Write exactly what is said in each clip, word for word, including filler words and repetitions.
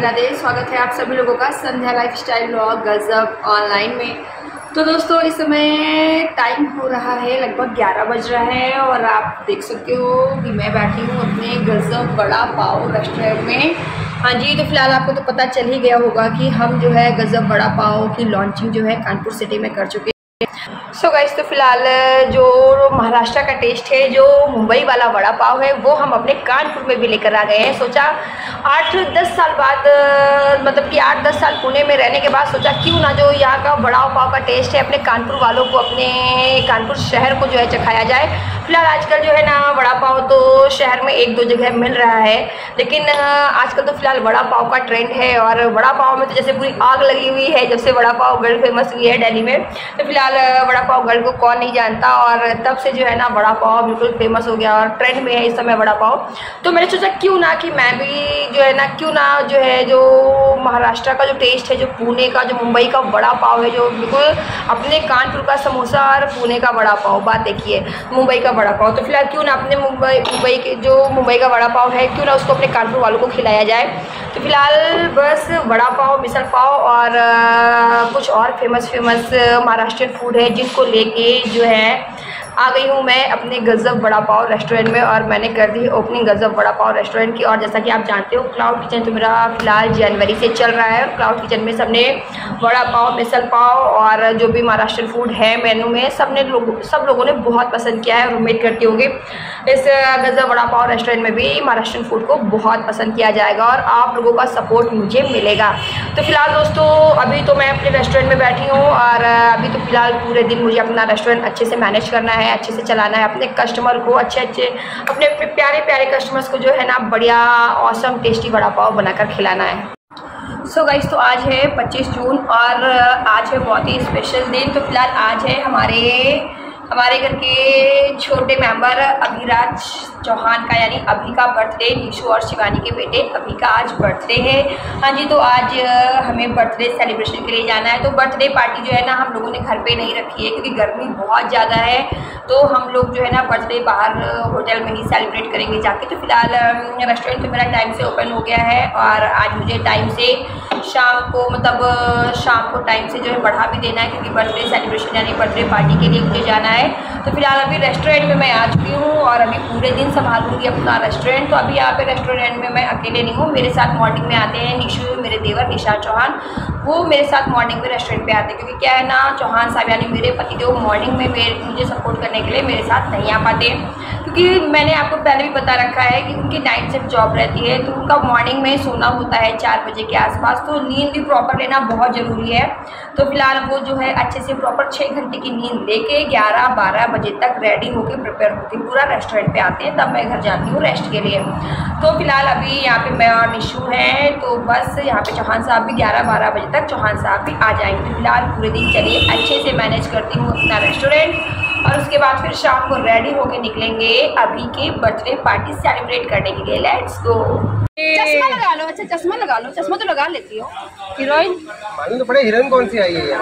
राधे। स्वागत है आप सभी लोगों का संध्या लाइफस्टाइल व्लॉग गजब ऑनलाइन में। तो दोस्तों इस समय टाइम हो रहा है लगभग ग्यारह बज रहा है और आप देख सकते हो कि मैं बैठी हूँ अपने गजब बड़ा पाव रेस्टोरेंट में। हाँ जी, तो फिलहाल आपको तो पता चल ही गया होगा कि हम जो है गजब बड़ा पाव की लॉन्चिंग जो है कानपुर सिटी में कर चुके हैं। सो so गाइस, तो फिलहाल जो महाराष्ट्र का टेस्ट है, जो मुंबई वाला वड़ा पाव है, वो हम अपने कानपुर में भी लेकर आ गए हैं। सोचा आठ दस साल बाद, मतलब कि आठ दस साल पुणे में रहने के बाद सोचा क्यों ना जो यहाँ का वड़ा पाव का टेस्ट है अपने कानपुर वालों को, अपने कानपुर शहर को जो है चखाया जाए। फिलहाल आजकल जो है ना वड़ा पाव तो शहर में एक दो जगह मिल रहा है, लेकिन आजकल तो फिलहाल वड़ा पाव का ट्रेंड है और वड़ा पाव में तो जैसे पूरी आग लगी हुई है जब से वड़ा पाव गर्ल फेमस हुई है दिल्ली में। तो फिलहाल वड़ा पाव गर्ल को कौन नहीं जानता, और तब से जो है ना वड़ा पाव बिल्कुल फेमस हो गया और ट्रेंड में है इस समय वड़ा पाव। तो मैंने सोचा क्यों ना कि मैं भी जो है ना क्यों ना जो है जो महाराष्ट्र का जो टेस्ट है, जो पुणे का, जो मुंबई का वड़ा पाव है, जो बिल्कुल अपने कानपुर का समोसा और पुणे का वड़ा पाव, बात देखिए मुंबई का वड़ा पाव, तो फिलहाल क्यों ना अपने मुंबई मुंबई के जो मुंबई का वड़ा पाव है क्यों ना उसको अपने कानपुर वालों को खिलाया जाए। तो फिलहाल बस वड़ा पाव, मिसल पाव और आ, कुछ और फेमस फेमस महाराष्ट्रियन फूड है जिनको लेके जो है आ गई हूँ मैं अपने गजब वड़ा पाव रेस्टोरेंट में। और मैंने कर दी ओपनिंग गजब वड़ा पाव रेस्टोरेंट की। और जैसा कि आप जानते हो क्लाउड किचन तो मेरा फिलहाल जनवरी से चल रहा है और क्लाउड किचन में सबने वड़ा पाव, मिसल पाव और जो भी महाराष्ट्रियन फूड है मेनू में सबने लोग सब लोगों ने बहुत पसंद किया है और उम्मीद करती होंगे इस गजब वड़ा पाव रेस्टोरेंट में भी महाराष्ट्रियन फूड को बहुत पसंद किया जाएगा और आप लोगों का सपोर्ट मुझे मिलेगा। तो फिलहाल दोस्तों अभी तो मैं अपने रेस्टोरेंट में बैठी हूँ और अभी तो फिलहाल पूरे दिन मुझे अपना रेस्टोरेंट अच्छे से मैनेज करना है, अच्छे से चलाना है, अपने कस्टमर को अच्छे अच्छे अपने अपने प्यारे प्यारे कस्टमर्स को जो है ना बढ़िया ऑसम टेस्टी वड़ा पाव बनाकर खिलाना है। सो so गाइस, तो आज है पच्चीस जून और आज है बहुत ही स्पेशल दिन। तो फिलहाल आज है हमारे हमारे घर के छोटे मेंबर अभिराज चौहान का, यानी अभी का बर्थडे। निशु और शिवानी के बेटे अभी का आज बर्थडे है। हाँ जी, तो आज हमें बर्थडे सेलिब्रेशन के लिए जाना है। तो बर्थडे पार्टी जो है ना हम लोगों ने घर पे नहीं रखी है क्योंकि गर्मी बहुत ज़्यादा है, तो हम लोग जो है ना बर्थडे बाहर होटल में ही सेलिब्रेट करेंगे जाके। तो फिलहाल रेस्टोरेंट तो मेरा टाइम से ओपन हो गया है और आज मुझे टाइम से शाम को, मतलब शाम को टाइम से जो है बढ़ा भी देना है क्योंकि बर्थडे सेलिब्रेशन यानी बर्थडे पार्टी के लिए मुझे जाना है। तो फिलहाल अभी रेस्टोरेंट में मैं आ चुकी हूँ और अभी पूरे दिन संभालूंगी अपना रेस्टोरेंट। तो अभी यहाँ पे रेस्टोरेंट में मैं अकेले नहीं हूँ, मेरे साथ मॉर्निंग में आते हैं निशु, मेरे देवर निशा चौहान, वो मेरे साथ मॉर्निंग में रेस्टोरेंट पे आते हैं क्योंकि क्या है ना चौहान साहब यानी मेरे पतिदेव मॉर्निंग में मेरे मुझे सपोर्ट करने के लिए मेरे साथ नहीं आ पाते क्योंकि मैंने आपको पहले भी बता रखा है कि उनकी नाइट शिफ्ट जॉब रहती है तो उनका मॉर्निंग में सोना होता है चार बजे के आसपास, तो नींद भी प्रॉपर लेना बहुत ज़रूरी है। तो फिलहाल वो जो है अच्छे से प्रॉपर छः घंटे की नींद लेके ग्यारह बारह बजे तक रेडी होके प्रिपेयर होके पूरा रेस्टोरेंट पे आते हैं, तब मैं घर जाती हूँ रेस्ट के लिए। तो फिलहाल अभी यहाँ पे मैं और निशु हैं, तो बस यहाँ पे चौहान साहब भी ग्यारह बारह बजे तक चौहान साहब भी आ जाएंगे। तो फिलहाल पूरे दिन चलिए अच्छे से मैनेज करती हूँ अपना रेस्टोरेंट और उसके बाद फिर शाम को रेडी होके निकलेंगे अभी के बर्थडे पार्टी सेलिब्रेट करने के लिए। Let's go. चश्मा लगा लो। अच्छा चश्मा लगा लो, चश्मा तो लगा लेती हो। हीरोइन मालूम तो पड़े, हीरोइन कौन सी आई है?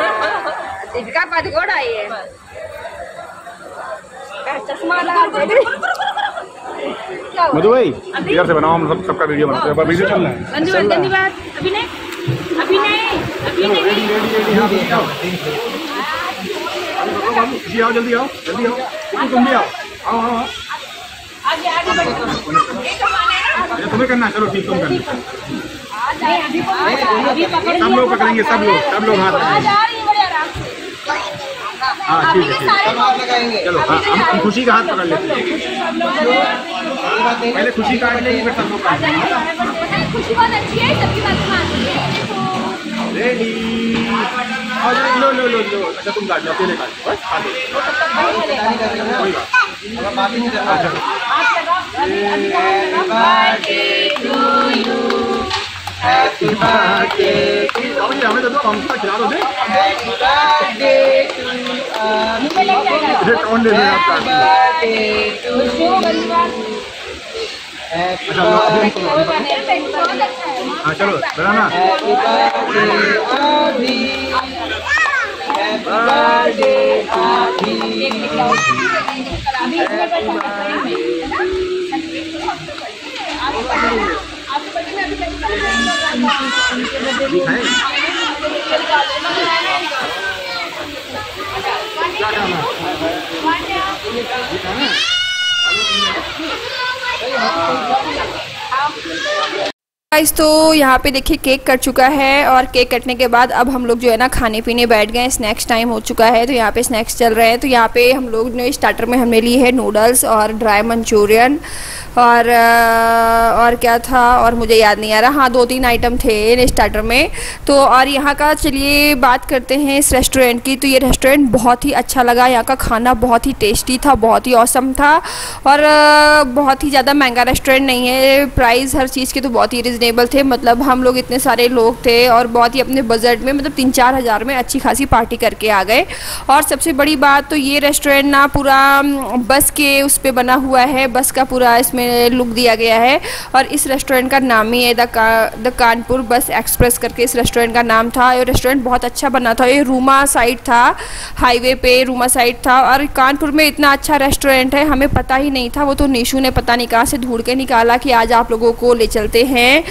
दीपिका पादुकोण आई है। चश्मा लगा मधु भाई इधर से बनाओ, हम सब सबका वीडियो बनाते हैं, वीडियो चल रहा है। धन्यवाद धन्यवाद। अभी नहीं अभी नहीं अभी नहीं रेडी रेडी रेडी आओ जी, आओ जल्दी आओ जल्दी आओ, तुम भी आओ, आओ आओ आगे आगे बढ़ो। तुम्हें करना है, चलो ठीक तुम करना। सब लोग पकड़ेंगे, सब लोग सब लोग हाथ हाँ ठीक है। चलो हम हम खुशी का हाथ पकड़ लेते हैं, पहले खुशी काट लेंगे फिर सब लोग काट लेंगे। खुशी बहुत अच्छी है, सबकी बात मानती है। रेडी, लो लो लो लो। अच्छा तुम काट लो, अकेले काट लो, बस काट लो, कोई बात नहीं करना। हैप्पी बर्थडे टू यू, हमें तो दो, हम तो खिला दो दे। हैप्पी बर्थडे टू यू, कौन दे रहा है आपका? हाँ चलो बनाना। Happy birthday Abhi, happy birthday Abhi. अभी खाएं क्या खाना गाइस। तो यहाँ पे देखिए केक कट चुका है और केक कटने के बाद अब हम लोग जो है ना खाने पीने बैठ गए। स्नैक्स टाइम हो चुका है तो यहाँ पे स्नैक्स चल रहे हैं। तो यहाँ पे हम लोग ने स्टार्टर में हमने ली है नूडल्स और ड्राई मंचूरियन और और क्या था और मुझे याद नहीं आ रहा। हाँ, दो तीन आइटम थे स्टार्टर में। तो और यहाँ का चलिए बात करते हैं इस रेस्टोरेंट की। तो ये रेस्टोरेंट बहुत ही अच्छा लगा। यहाँ का खाना बहुत ही टेस्टी था, बहुत ही ऑसम था और बहुत ही ज़्यादा महंगा रेस्टोरेंट नहीं है। प्राइस हर चीज़ के तो बहुत ही रिजनेबल थे। मतलब हम लोग इतने सारे लोग थे और बहुत ही अपने बजट में, मतलब तीन चार हज़ार में अच्छी खासी पार्टी करके आ गए। और सबसे बड़ी बात तो ये रेस्टोरेंट ना पूरा बस के उस पर बना हुआ है, बस का पूरा इसमें लुक दिया गया है। और इस रेस्टोरेंट का नाम ही है द का, द कानपुर बस एक्सप्रेस करके इस रेस्टोरेंट का नाम था। ये रेस्टोरेंट बहुत अच्छा बना था। ये रूमा साइड था, हाईवे पे रूमा साइड था। और कानपुर में इतना अच्छा रेस्टोरेंट है हमें पता ही नहीं था। वो तो नीशू ने पता नहीं कहाँ से ढूंढ के निकाला कि आज आप लोगों को ले चलते हैं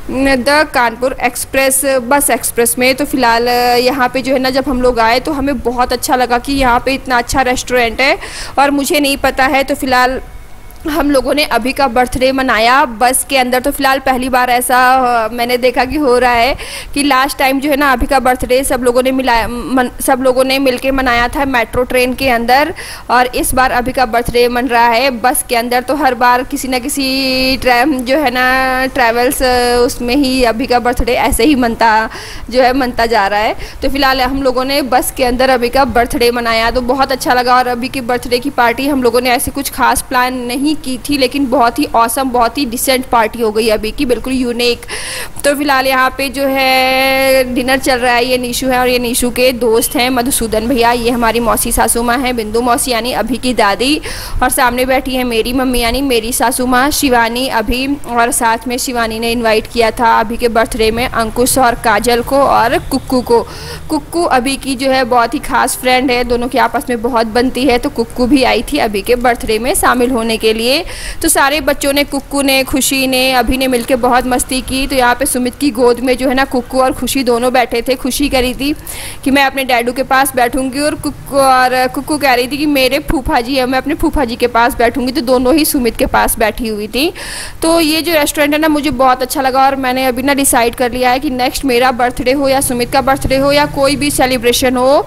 the Kanpur express bus express में। तो फिलहाल यहाँ पे जो है ना जब हम लोग आए तो हमें बहुत अच्छा लगा कि यहाँ पे इतना अच्छा रेस्टोरेंट है और मुझे नहीं पता है। तो फिलहाल हम लोगों ने अभी का बर्थडे मनाया बस के अंदर। तो फिलहाल पहली बार ऐसा मैंने देखा कि हो रहा है कि लास्ट टाइम जो है ना अभी का बर्थडे सब लोगों ने मिलाया मन, सब लोगों ने मिलके मनाया था मेट्रो ट्रेन के अंदर। और इस बार अभी का बर्थडे मन रहा है बस के अंदर। तो हर बार किसी ना किसी ट्रैम जो है ना ट्रैवल्स उसमें ही अभी का बर्थडे ऐसे ही मनता जो है मनता जा रहा है। तो फिलहाल हम लोगों ने बस के अंदर अभी का बर्थडे मनाया तो बहुत अच्छा लगा। और अभी की बर्थडे की पार्टी हम लोगों ने ऐसे कुछ खास प्लान नहीं की थी, लेकिन बहुत ही ऑसम, बहुत ही डिसेंट पार्टी हो गई अभी की, बिल्कुल यूनिक। तो फिलहाल यहाँ पे जो है डिनर चल रहा है। ये नीशू है और ये नीशू के दोस्त हैं मधुसूदन भैया। ये हमारी मौसी सासू माँ है, बिंदु मौसी यानी अभी की दादी। और सामने बैठी है मेरी मम्मी यानी मेरी सासू माँ शिवानी अभी। और साथ में शिवानी ने इन्वाइट किया था अभी के बर्थडे में अंकुश और काजल को और कुक्कू को। कुक्कू अभी की जो है बहुत ही खास फ्रेंड है, दोनों की आपस में बहुत बनती है। तो कुक्कू भी आई थी अभी के बर्थडे में शामिल होने के लिए। तो सारे बच्चों ने, कुक्कू ने, खुशी ने, अभी ने मिलके बहुत मस्ती की। तो यहाँ पे सुमित की गोद में जो है ना कुक्कू और खुशी दोनों बैठे थे। खुशी कह रही थी कि मैं अपने डैडू के पास बैठूंगी और कुक्कू और कुक्कू कह रही थी कि मेरे फूफा जी है, मैं अपने फूफा जी के पास बैठूंगी। तो दोनों ही सुमित के पास बैठी हुई थी। तो ये जो रेस्टोरेंट है ना मुझे बहुत अच्छा लगा और मैंने अभी ना डिसाइड कर लिया है कि नेक्स्ट मेरा बर्थडे हो या सुमित का बर्थडे हो या कोई भी सेलिब्रेशन हो,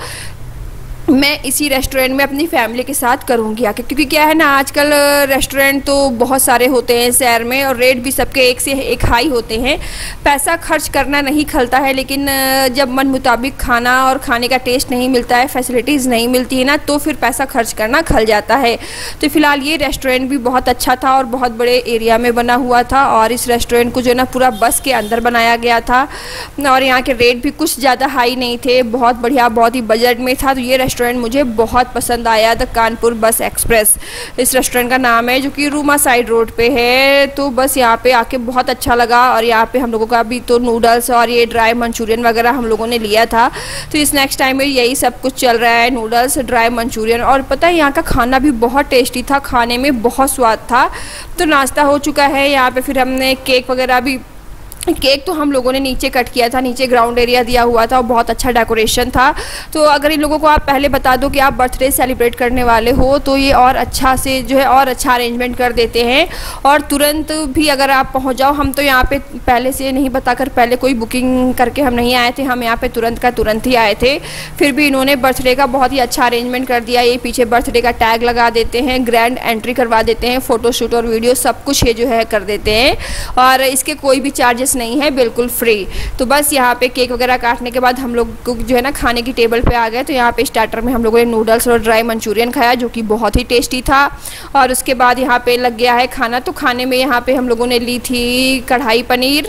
मैं इसी रेस्टोरेंट में अपनी फैमिली के साथ करूँगी आके। क्योंकि क्या है ना आजकल रेस्टोरेंट तो बहुत सारे होते हैं शहर में और रेट भी सबके एक से एक हाई होते हैं। पैसा खर्च करना नहीं खलता है, लेकिन जब मन मुताबिक खाना और खाने का टेस्ट नहीं मिलता है, फैसिलिटीज़ नहीं मिलती है ना, तो फिर पैसा खर्च करना खल जाता है। तो फिलहाल ये रेस्टोरेंट भी बहुत अच्छा था और बहुत बड़े एरिया में बना हुआ था। और इस रेस्टोरेंट को जो है ना पूरा बस के अंदर बनाया गया था और यहाँ के रेट भी कुछ ज़्यादा हाई नहीं थे, बहुत बढ़िया, बहुत ही बजट में था। तो ये रेस्टोरेंट मुझे बहुत पसंद आया, द कानपुर बस एक्सप्रेस इस रेस्टोरेंट का नाम है, जो कि रूमा साइड रोड पे है। तो बस यहाँ पे आके बहुत अच्छा लगा। और यहाँ पे हम लोगों का भी तो नूडल्स और ये ड्राई मंचूरियन वगैरह हम लोगों ने लिया था। तो इस नेक्स्ट टाइम में यही सब कुछ चल रहा है, नूडल्स, ड्राई मंचूरियन। और पता है यहाँ का खाना भी बहुत टेस्टी था, खाने में बहुत स्वाद था। तो नाश्ता हो चुका है यहाँ पे, फिर हमने केक वगैरह भी, केक तो हम लोगों ने नीचे कट किया था, नीचे ग्राउंड एरिया दिया हुआ था और बहुत अच्छा डेकोरेशन था। तो अगर इन लोगों को आप पहले बता दो कि आप बर्थडे सेलिब्रेट करने वाले हो तो ये और अच्छा से जो है और अच्छा अरेंजमेंट कर देते हैं। और तुरंत भी अगर आप पहुंच जाओ, हम तो यहाँ पे पहले से नहीं बताकर पहले कोई बुकिंग करके हम नहीं आए थे, हम यहाँ पे तुरंत का तुरंत ही आए थे। फिर भी इन्होंने बर्थडे का बहुत ही अच्छा अरेंजमेंट कर दिया। ये पीछे बर्थडे का टैग लगा देते हैं, ग्रैंड एंट्री करवा देते हैं, फ़ोटोशूट और वीडियो सब कुछ ये जो है कर देते हैं और इसके कोई भी चार्जेस नहीं है, बिल्कुल फ्री। तो बस यहाँ पे केक वगैरह काटने के बाद हम लोग जो है ना खाने की टेबल पे आ गए। तो यहाँ पे स्टार्टर में हम लोगों ने नूडल्स और ड्राई मंचूरियन खाया, जो कि बहुत ही टेस्टी था। और उसके बाद यहाँ पे लग गया है खाना। तो खाने में यहाँ पे हम लोगों ने ली थी कढ़ाई पनीर,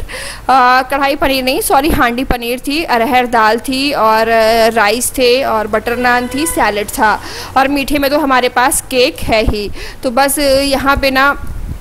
कढ़ाई पनीर नहीं सॉरी हांडी पनीर थी, अरहर दाल थी और राइस थे और बटर नान थी, सैलेड था। और मीठे में तो हमारे पास केक है ही। तो बस यहाँ पे ना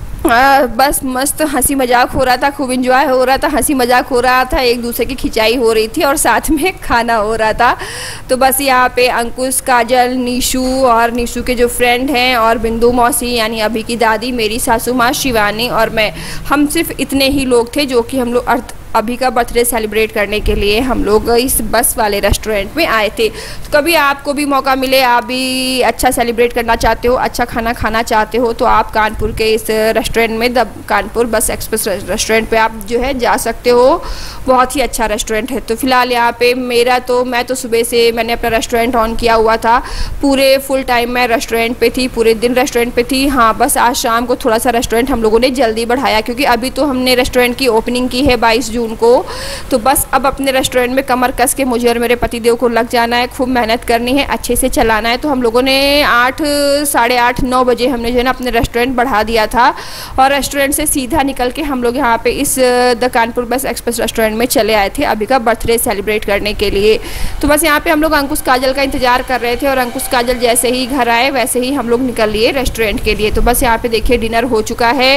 आ, बस मस्त हंसी मजाक हो रहा था, खूब इंजॉय हो रहा था, हंसी मजाक हो रहा था, एक दूसरे की खिंचाई हो रही थी और साथ में खाना हो रहा था। तो बस यहाँ पे अंकुश, काजल, नीशू और नीशू के जो फ्रेंड हैं और बिंदु मौसी यानी अभी की दादी, मेरी सासू माँ शिवानी और मैं, हम सिर्फ इतने ही लोग थे जो कि हम लोग अर्थ अभी का बर्थडे सेलिब्रेट करने के लिए हम लोग इस बस वाले रेस्टोरेंट में आए थे। तो कभी आपको भी मौका मिले, आप भी अच्छा सेलिब्रेट करना चाहते हो, अच्छा खाना खाना चाहते हो, तो आप कानपुर के इस रेस्टोरेंट में द कानपुर बस एक्सप्रेस रेस्टोरेंट पे आप जो है जा सकते हो। बहुत ही अच्छा रेस्टोरेंट है। तो फिलहाल यहाँ पे मेरा तो मैं तो सुबह से मैंने अपना रेस्टोरेंट ऑन किया हुआ था, पूरे फुल टाइम मैं रेस्टोरेंट पे थी, पूरे दिन रेस्टोरेंट पे थी। हाँ, बस आज शाम को थोड़ा सा रेस्टोरेंट हम लोगों ने जल्दी बढ़ाया, क्योंकि अभी तो हमने रेस्टोरेंट की ओपनिंग की है बाईस जून को। तो बस अब अपने रेस्टोरेंट में कमर कस के मुझे और मेरे पतिदेव को लग जाना है, खूब मेहनत करनी है, अच्छे से चलाना है। तो हम लोगों ने आठ साढ़े आठ नौ बजे हमने जो है ना अपने रेस्टोरेंट बढ़ा दिया था, और रेस्टोरेंट से सीधा निकल के हम लोग यहाँ पे इस द कानपुर बस एक्सप्रेस रेस्टोरेंट में चले आए थे अभी का बर्थडे सेलिब्रेट करने के लिए। तो बस यहाँ पे हम लोग अंकुश काजल का इंतजार कर रहे थे, और अंकुश काजल जैसे ही घर आए वैसे ही हम लोग निकल लिए रेस्टोरेंट के लिए। तो बस यहाँ पे देखिए डिनर हो चुका है,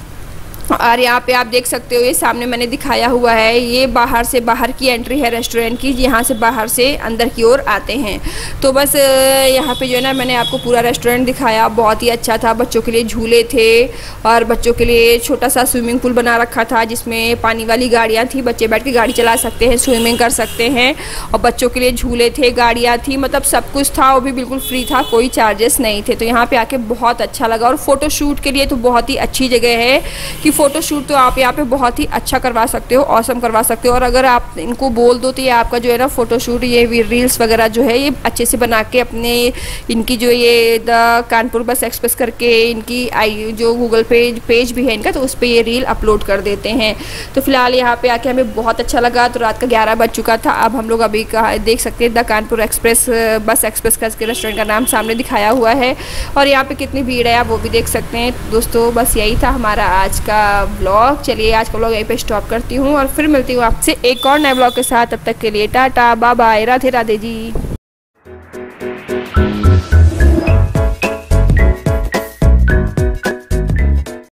और यहाँ पे आप देख सकते हो ये सामने मैंने दिखाया हुआ है, ये बाहर से बाहर की एंट्री है रेस्टोरेंट की, यहाँ से बाहर से अंदर की ओर आते हैं। तो बस यहाँ पे जो है ना मैंने आपको पूरा रेस्टोरेंट दिखाया, बहुत ही अच्छा था। बच्चों के लिए झूले थे, और बच्चों के लिए छोटा सा स्विमिंग पूल बना रखा था जिसमें पानी वाली गाड़ियाँ थी, बच्चे बैठ के गाड़ी चला सकते हैं, स्विमिंग कर सकते हैं। और बच्चों के लिए झूले थे, गाड़ियाँ थी, मतलब सब कुछ था, वो भी बिल्कुल फ्री था, कोई चार्जेस नहीं थे। तो यहाँ पर आके बहुत अच्छा लगा। और फ़ोटोशूट के लिए तो बहुत ही अच्छी जगह है कि फ़ोटो शूट तो आप यहाँ पे बहुत ही अच्छा करवा सकते हो, ऑसम करवा सकते हो। और अगर आप इनको बोल दो तो ये आपका जो है ना फ़ोटो शूट, ये रील्स वगैरह जो है ये अच्छे से बना के अपने इनकी जो ये द कानपुर बस एक्सप्रेस करके इनकी आई जो गूगल पेज पेज भी है इनका, तो उस पर ये रील अपलोड कर देते हैं। तो फिलहाल यहाँ पे आके हमें बहुत अच्छा लगा। तो रात का ग्यारह बज चुका था। अब हम लोग अभी कहा देख सकते हैं the Kanpur express bus express करके रेस्टोरेंट का नाम सामने दिखाया हुआ है, और यहाँ पे कितनी भीड़ है आप वो भी देख सकते हैं। दोस्तों बस यही था हमारा आज का ब्लॉग। चलिए आज का ब्लॉग यहीं पे स्टॉप करती हूँ, और फिर मिलती हूँ आपसे एक और नए ब्लॉग के साथ। तब तक के लिए tata bye bye, Radhe Radhe जी।